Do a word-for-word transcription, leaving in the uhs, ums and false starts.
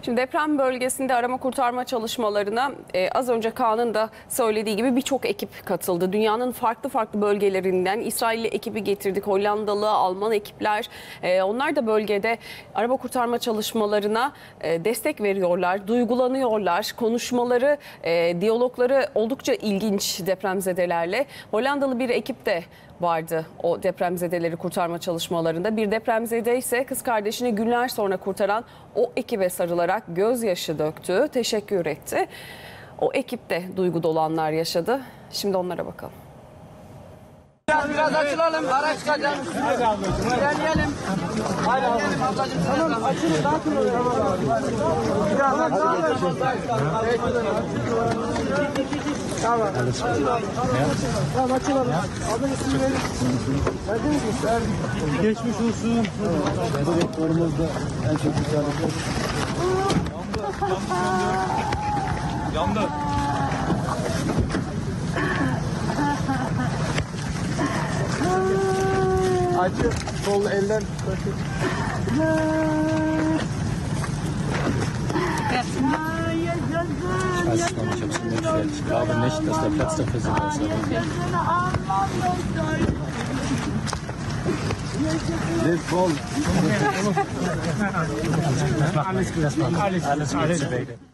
Şimdi deprem bölgesinde arama kurtarma çalışmalarına e, az önce Kaan'ın da söylediği gibi birçok ekip katıldı. Dünyanın farklı farklı bölgelerinden İsrailli ekibi getirdik. Hollandalı, Alman ekipler. E, onlar da bölgede arama kurtarma çalışmalarına e, destek veriyorlar, duygulanıyorlar. Konuşmaları, e, diyalogları oldukça ilginç depremzedelerle. Hollandalı bir ekip de vardı o depremzedeleri kurtarma çalışmalarında. Bir depremzede ise kız kardeşini günler sonra kurtaran o ekibe sarılarak gözyaşı döktü, teşekkür etti. O ekipte duygu dolu anlar yaşadı. Şimdi onlara bakalım. Biraz, biraz açılalım, araç çıkacağım. İlerleyelim. Haydi ablacığım, ablacığım. Tamam, açılın, dağıtın oraya. Biraz açalım. Tamam. Tamam, açılalım. Ablanın ismini verin. Verdiniz mi? Verdik. Geçmiş olsun. Bu rektorumuzda en çok güzel. Yandı. Yandı. Acı, sol eller. Ich weiß es noch nicht, ob es genug wird. Ich glaube nicht, dass der Platz dafür so ist. Alles gut, alles gut. Alles gut.